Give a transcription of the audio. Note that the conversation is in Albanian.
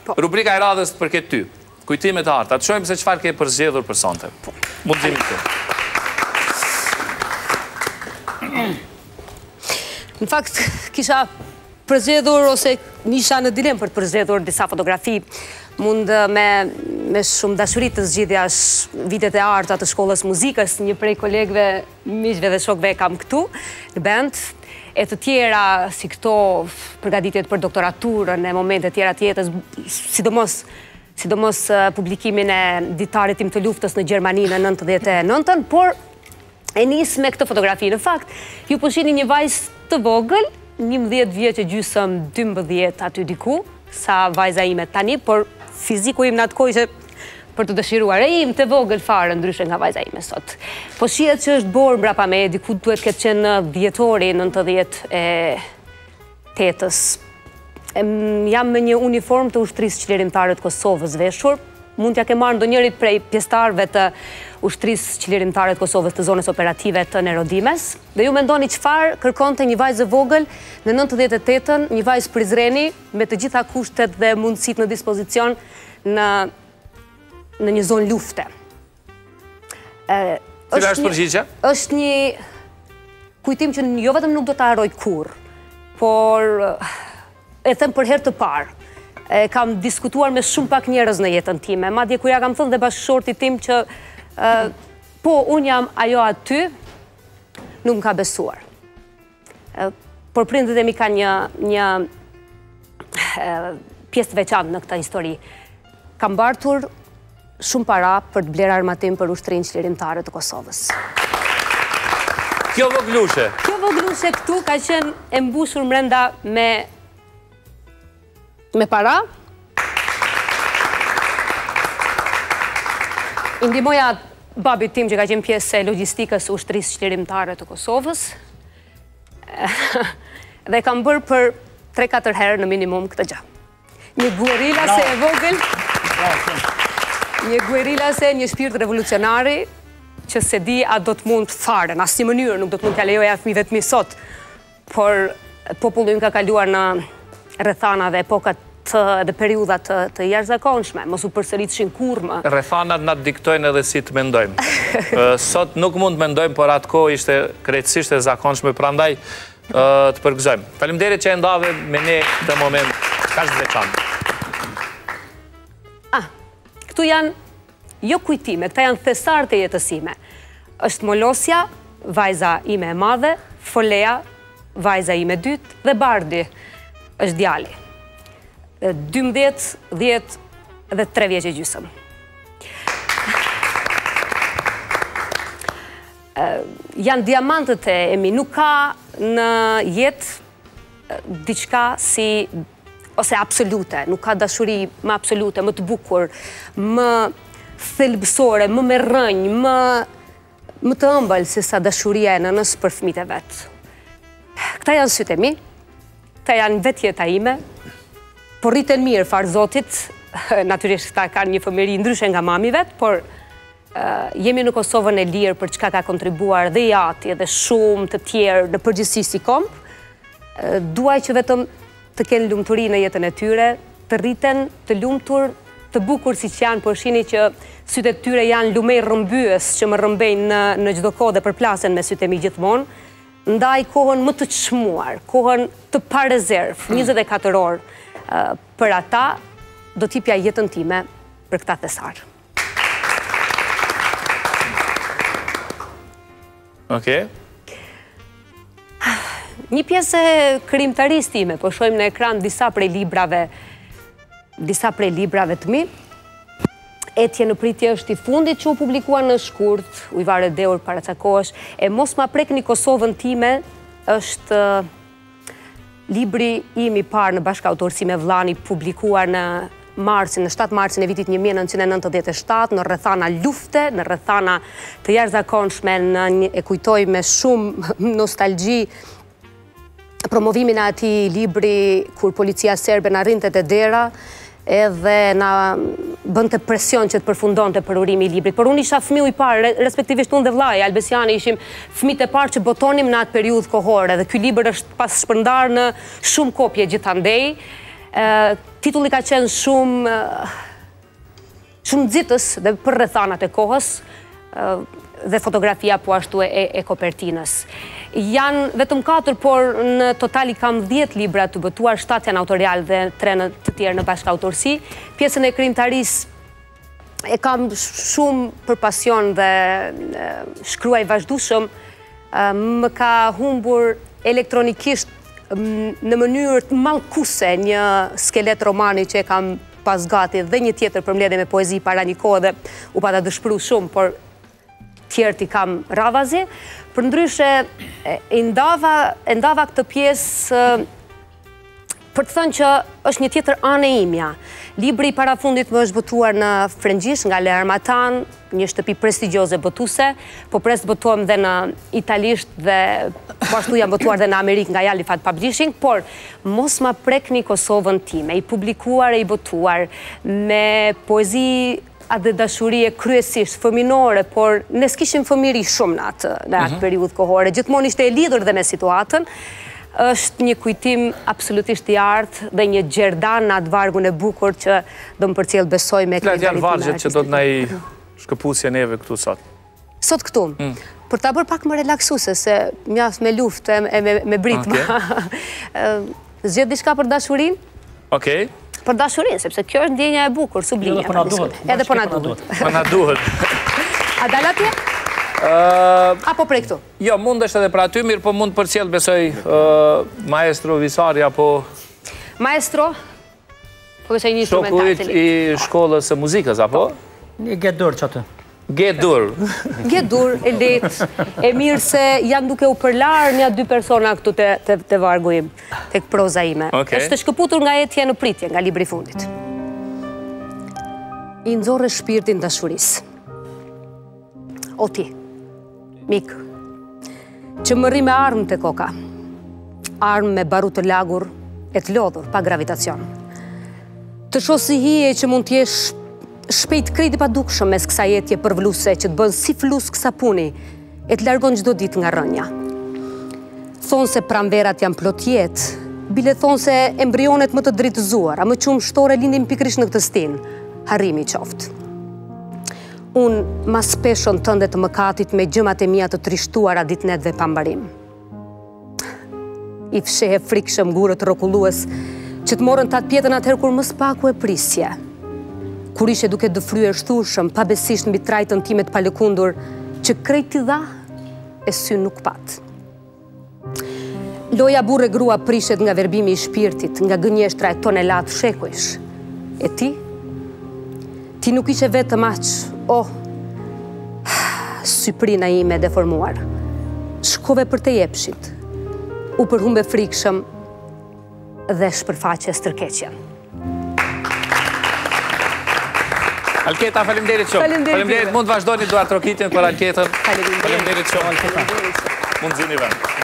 Rubrika e radhës përket ty. Kujtime të arta. Të shojmë se çfarë ke përzgjedhur për sonte. Mundësimi këtu. Në fakt, kisha përzgjedhur ose nisha në dilemë për të përzgjedhur disa fotografi. Mund me shumë dashuri të zgjidhjash vitet e arta të shkollës muzikës, një prej kolegëve, miqve dhe shokëve kam këtu në band, e të tjera si këto përgatitjet për doktoraturën e momente tjera të jetës, sidomos publikimin e ditarit tim të luftës në Gjermani në 99-ën, por e nis me këtë fotografi. Në fakt, ju po shihni një vajzë të vogël, 11 vjeç e gjysëm, 12 aty diku, sa vajza ime tani, por fiziku im në atë kohë ishte për të dëshiruar. E im të vogël fare ndryshe nga vajza ime sot. Po shihet që është borë mbrapa me, diku duhet këtë qenë dhjetori 98-ës. Jam me një uniform të ushtrisë qlirimtare të Kosovës veshur. Mund t'ja ke marrë ndonjërit prej pjesëtarëve të ushtrisë qlirimtare të Kosovës të zonës operative të Nerodimes. Dhe ju mendoni çfarë kërkonte një vajzë vogël në 98-ën, një vajzë Prizreni me të gjitha kushtet dhe mundësitë në dispozicion në një zonë lufte. Cila është përgjigja? Është një kujtim që jo vetëm nuk do ta harroj kurrë, por e them për herë të parë. Kam diskutuar me shumë pak njerëz në jetën time, madje kur ja kam thënë dhe bashkëshortit tim që po, unë jam ajo aty, nuk më ka besuar. Por prindët e mi ka një pjesë të veçantë në këtë histori. Kam mbartur shumë para për të bler armatim për ushtrinë qlirimtare të Kosovës. Kjo voglushe? Kjo voglushe këtu ka qenë e mbushur brenda me para. I ndihmoja babit tim që ka qenë pjesë e logjistikës së ushtrisë qlirimtare të Kosovës. Dhe kam bërë për 3-4 herë në minimum këtë gjë. Një guerilase e vogël, një guerilase, një shpirt revolucionari, që se di a do të mund fare, në asnjë mënyrë nuk do të mund t'ja lejoja fëmijëve të mi sot, por populli im ka kaluar në rrethana dhe epokat dhe periudhat të jashtëzakonshme, mos u përsëritshin kurrë më. Rrethanat na diktojnë edhe si të mendojmë. Sot nuk mund të mendojmë, por atë kohë ishte krejtësisht e zakonshme, prandaj të përgëzojmë. Faleminderit që e ndave me ne këtë moment kaq të veçantë. Këtu janë jo kujtime, këta janë thesarët e jetës time. Është Molosja, vajza ime e madhe, Folea, vajza ime e dytë, dhe Bardi është djali. 12, 10 dhe 3 vjeç e gjysmë. Janë diamantët e mi, nuk ka në jetë diçka si ose absolute, nuk ka dashuri më absolute, më të bukur, më thelbësore, më me rrënjë, më të ëmbël se sa dashuria e nënës për fëmijët e vet. Këta janë sytë e mi, këta janë vetë jeta ime, por rriten mirë farë Zotit, natyrisht këta kanë një fëmijëri ndryshe nga mami vet, por jemi në Kosovën e lirë për çka ka kontribuar dhe Jati dhe shumë të tjerë në përgjithësi si komb. Duaj që vetëm të kenë lumturi në jetën e tyre, të rriten të lumtur, të bukur siç janë, por shihni që sytë e tyre janë lumej rrëmbyes që më rrëmbejnë në çdo kohë dhe përplasen me sytë e mi gjithmonë. Ndaj kohën më të çmuar, kohën të pa rezervë, 24 orë për ata, do t'jipja jetën time për këta thesar. Okej. Një pjesë e krijimtarisë time, po shohim në ekran disa prej librave të mi. Etje në pritje është i fundit që u publikua në shkurt, Ujvare Deur para ca kohësh, e Mos ma prekni Kosovën time është libri im i parë në bashkëautorësi me vllani, publikuar në 7 marsin e vitit 1997, në rrethana lufte, në rrethana të jashtëzakonshme, e kujtoj me shumë nostalgji promovimin e atij libri kur policia serbe na rrinte te dera, edhe na bënte presion që të përfundonte përurimi i librit. Por unë isha fëmiu i parë, respektivisht unë dhe vllai Albesiani ishim fëmijët e parë që botonim në atë periudhë kohore, dhe ky libër është pas shpërndar në shumë kopje gjithandej. Titulli ka qenë shumë nxitës dhe për rrethanat e kohës, dhe fotografia po ashtu e kopertinës. Janë vetëm 4, por në total i kam 10 libra të botuar, 7 janë autorial dhe 3 të tjerë në bashkëautorësi. Pjesën e krijimtarisë e kam shumë për pasion dhe shkruaj vazhdueshëm. Më ka humbur elektronikisht në mënyrë të mallkuese një skelet romani që e kam pas gati dhe një tjetër për mbledhje me poezi para një kohë dhe u pata dëshpëruar shumë, por tjerët i kam radhazi. Përndryshe e ndava këtë pjesë për të thënë që është një tjetër anë e imja. Libri i parafundit më është botuar në frëngjisht nga Le Harmattan, një shtëpi prestigjioze botuese, po pres të botuam dhe në italisht dhe po ashtu janë botuar dhe në Amerikë nga Jalifat Publishing, por mos ma prekni Kosovën time, i publikuar e i botuar me poezi dhe dashurie kryesisht fëminore, por ne s'kishim fëmiri shumë në atë periudhë kohore, gjithmonë ishte e lidhur dhe me situatën. Është një kujtim absolutisht i artë dhe një gjerdan në atë vargun e bukur që do më përcjell besoj me krijimtarinë. Cilat janë vargjet që do të na i shkëputje neve këtu sot? Sot këtu? Për ta bërë pak më relaksuse, se mjaft me luftë e me britma. Zgjedh diçka për dashurinë? Okej. Për dashurinë, sepse kjo është ndjenja e bukur, sublime. Edhe po na duhet. Po na duhet. A dal atje? Apo prej këtu? Jo, mund është edhe për aty, mirë, po mund përcjell besoj maestro Visari apo... Maestro? Po besoj një instrumentar të shokujt i shkollës së muzikës, apo? Një Gedur që atë. Gedur. Gedur, e letë, e mirë se janë duke u përlarë një 2 persona këtu të vargu im, tek proza ime. Është shkëputur nga Etja në pritje, nga libri fundit. I nxorre shpirtin dashurisë. O ti, mikë, që më rri me armë të koka, armë me barut të lagur e të lodhur, pa gravitacion. Të shosi hije që mund t'jesh shpejt krejt i padukshëm mes kësa jetje përvluse që të bën si flus kësa puni e të largon çdo ditë nga rënja. Thonë se pranverat janë plot jetë, bile thonë se embrionet më të dritëzuar, a më qumë shtore lindin pikrish në këtë stinë, harrimi qoftë. Unë mas peshon tënde të mëkatit me gjëmat e mia të trishtuara ditënetve pambarim. I fshehe frikshëm gurët rrokullues që të morën tatë pjetën atëherë kur më spaku e prisje. Kur ishe duke dëfryer shturshëm, pabesisht mbi trajtën time të palëkundur, që krejt t'i dha, e sy nuk pat. Loja burre grua prishet nga verbimi i shpirtit, nga gënjeshtra e tonelat shekujsh. E ti? Ti nuk ishe vetëm aq, syprina ime deformuar. Shkove për të jepshit, u përhumbe frikshëm dhe shpërfaqe stërkeqjen. Alketa, faleminderit shumë. Faleminderit, mund vazhdoni duart trokitjen për Alketën. Faleminderit shumë. Mund zini vend.